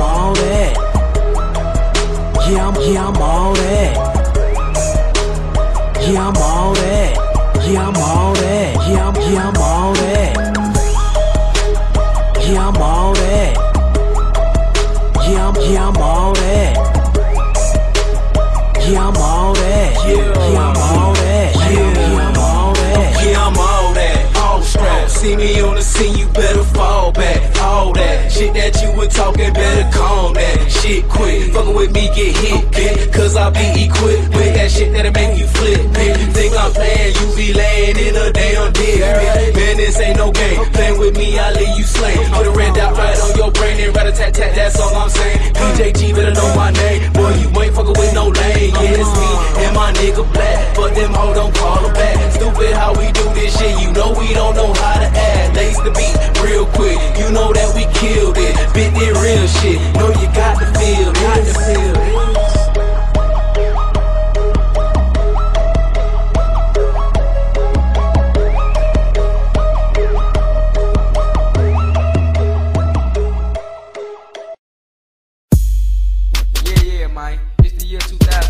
all that. Yeah, I'm all that. Yeah, I'm all that. Yeah, I'm all that. Yeah, I'm all that. Yeah, I'm all that. Yeah, I'm all that. Yeah, I'm all that. Yeah, I'm all that. Yeah, I'm all that. Yeah, I'm all that. All strong. See me on the scene, you better fall back. All that shit that you were talking, better calm that shit quick. Fuckin' with me, get hit, bitch. Cause I be equipped with that shit that'll make you flip, bitch. You think I'm playing, you be laying in a damn dig, bitch. Man, this ain't no game. Playing with me, I leave you slain. Put a red dot right on your brain and rat-a-tat-tat, that's all I'm saying. DJ G better know my name. Boy, you ain't fuckin' with no lane. Yeah, it's me and my nigga Black. But them hoes don't call her back. Stupid how we do this shit, you know we don't know how to act. Lace the beat real quick, you know that we killed it. Bit that real shit, know you got to feel, got to feel it. Yeah, man, it's the year 2000.